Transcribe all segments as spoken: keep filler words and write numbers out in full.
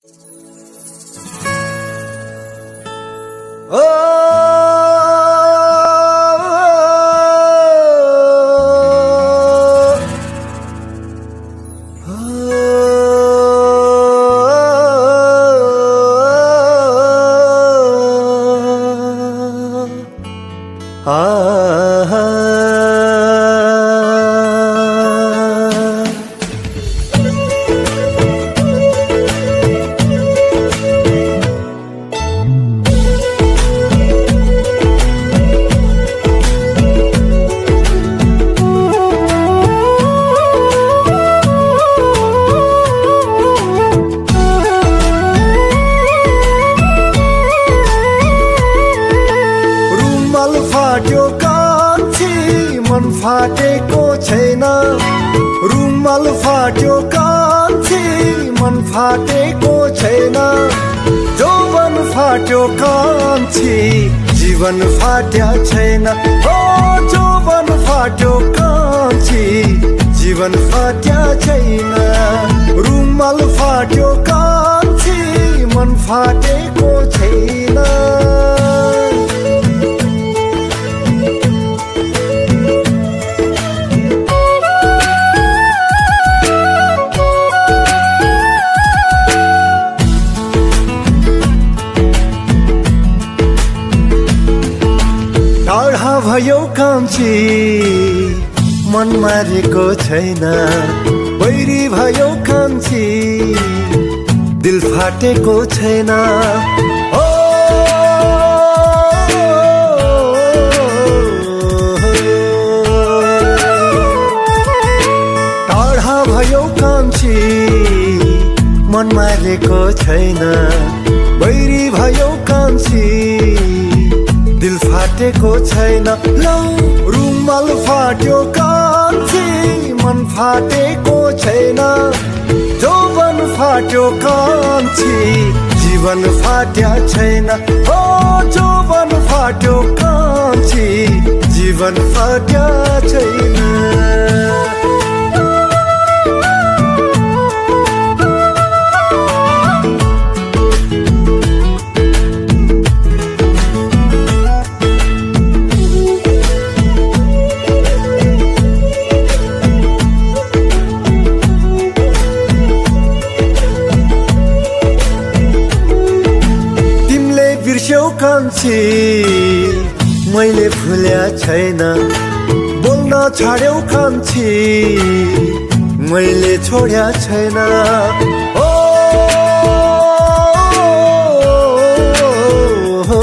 फाटेको छैन रुमाल फाट्यो कान्छी मन फाटेको छैन जौवन फाट्यो कान्छी जीवन फाट्या छैन ओ जौवन फाट्यो कान्छी जीवन फाट्या छैन रुमाल फाट्यो कान्छी मन फाटेको छैन भयो कान्छी मन मारेको छैन बैरी भयो कान्छी दिल फाटेको छैन ओ टाढा भयो कान्छी मन मारेको छैन बैरी भयो कान्छी दिल फाटेको छैन लौ रुमाल फाट्यो कान्छी मन फाटेको छैन जौवन फाट्यो कान्छी जीवन फाट्या छैन ओ जौवन फाट्यो कान्छी जीवन फाट्या छैन कान्छी मैले भुल्या छैन बोल्न छाड्यौ कान्छी मैले छोड्या छैन ओ, ओ,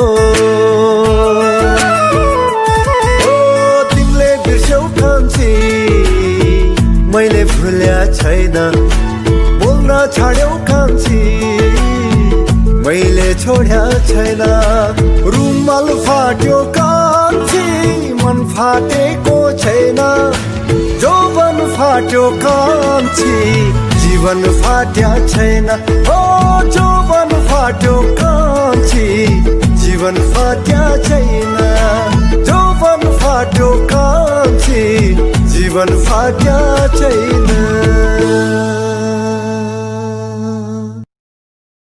ओ तिमीले बिर्स्यौ कान्छी मैले भुल्या छैन बोल्न छाड्यौ कान्छी मैले छोड्या छैन रुमाल फाट्यो कान्छी मन फाटेको छैन जौवन फाट्यो कान्छी जीवन फाट्या छैन ओ जौवन फाट्यो कान्छी जीवन फाट्या छैन जौवन फाट्यो कान्छी जीवन फाट्या छैन